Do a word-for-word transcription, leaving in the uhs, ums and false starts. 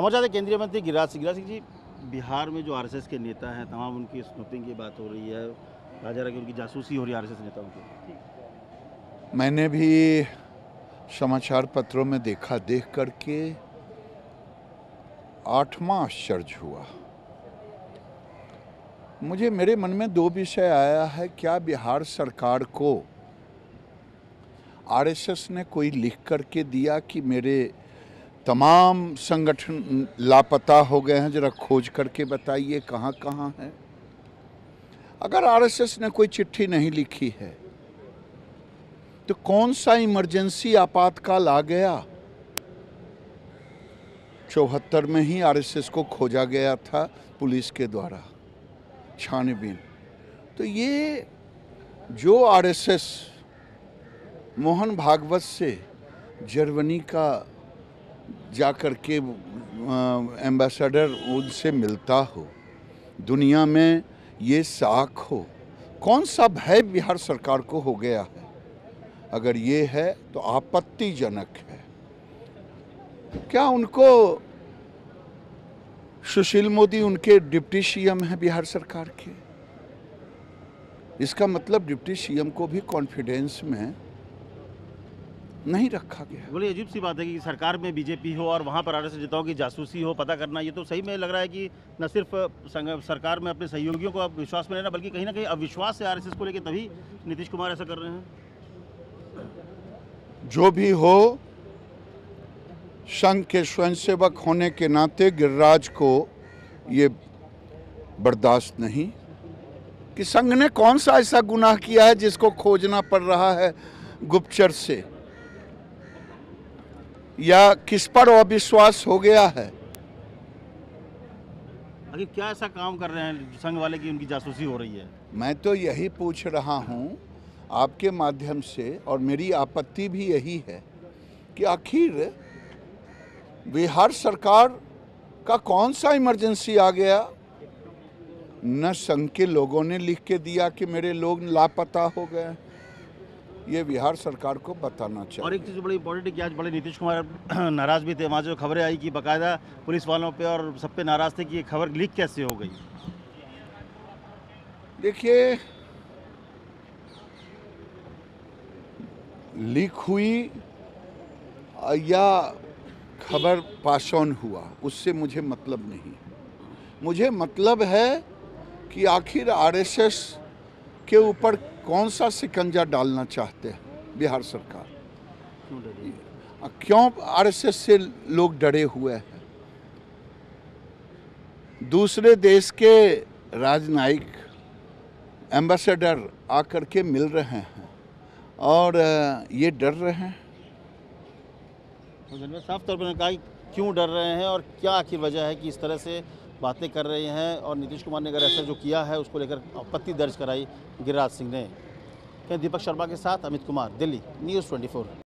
हमारे साथ केंद्रीय मंत्री गिरिराज सिंह गिरिराज सिंह जी, बिहार में जो आरएसएस के नेता हैं, तमाम उनकी स्नूपिंग की बात हो रही है, कहा जा रहा है कि उनकी जासूसी हो रही है आरएसएस नेताओं की। मैंने भी समाचार पत्रों में देखा, देख करके आठवां आश्चर्य हुआ। मुझे मेरे मन में दो विषय आया है। क्या बिहार सरकार को आरएसएस ने कोई लिख करके दिया कि मेरे तमाम संगठन लापता हो गए हैं, जरा खोज करके बताइए कहाँ कहाँ हैं। अगर आरएसएस ने कोई चिट्ठी नहीं लिखी है तो कौन सा इमरजेंसी आपातकाल आ गया? चौहत्तर में ही आरएसएस को खोजा गया था पुलिस के द्वारा छानबीन। तो ये जो आरएसएस मोहन भागवत से जर्मनी का जाकर के एम्बेसडर उनसे मिलता हो, दुनिया में ये साख हो, कौन सा भय बिहार सरकार को हो गया है? अगर ये है तो आपत्तिजनक है। क्या उनको सुशील मोदी उनके डिप्टी सीएम हैं बिहार सरकार के? इसका मतलब डिप्टी सीएम को भी कॉन्फिडेंस में नहीं रखा गया। बोले अजीब सी बात है कि सरकार में बीजेपी हो और वहाँ पर आरएसएस नेताओं की जासूसी हो, पता करना, ये तो सही में लग रहा है कि न सिर्फ सरकार में अपने सहयोगियों को अब विश्वास में लेना, बल्कि कहीं ना कहीं अविश्वास है आरएसएस को लेकर, तभी नीतीश कुमार ऐसा कर रहे हैं। जो भी हो, संघ के स्वयंसेवक होने के नाते गिरिराज को ये बर्दाश्त नहीं कि संघ ने कौन सा ऐसा गुनाह किया है जिसको खोजना पड़ रहा है गुप्तचर से, या किस पर अविश्वास हो गया है। आखिर क्या ऐसा काम कर रहे हैं संघ वाले की उनकी जासूसी हो रही है? मैं तो यही पूछ रहा हूं आपके माध्यम से, और मेरी आपत्ति भी यही है कि आखिर बिहार सरकार का कौन सा इमरजेंसी आ गया? न संघ के लोगों ने लिख के दिया कि मेरे लोग लापता हो गए, ये बिहार सरकार को बताना चाहिए। और एक चीज़ बड़ी इंपॉर्टेंट है कि आज बड़े नीतीश कुमार नाराज भी थे, वहाँ जो खबरें आई कि बाकायदा पुलिस वालों पे और सब पे नाराज थे कि ये खबर लीक कैसे हो गई। देखिए, लीक हुई या खबर पास ऑन हुआ, उससे मुझे मतलब नहीं। मुझे मतलब है कि आखिर आरएसएस के ऊपर कौन सा शिकंजा डालना चाहते हैं बिहार सरकार? क्यों आरएसएस से लोग डरे हुए हैं? दूसरे देश के राजनयिक एम्बेसडर आकर के मिल रहे हैं और ये डर रहे हैं। साफ तौर पर कहा क्यों डर रहे हैं और क्या आखिर वजह है कि इस तरह से बातें कर रहे हैं, और नीतीश कुमार ने अगर ऐसा जो किया है उसको लेकर आपत्ति दर्ज कराई गिरिराज सिंह ने। दीपक शर्मा के साथ अमित कुमार, दिल्ली, न्यूज़ चौबीस।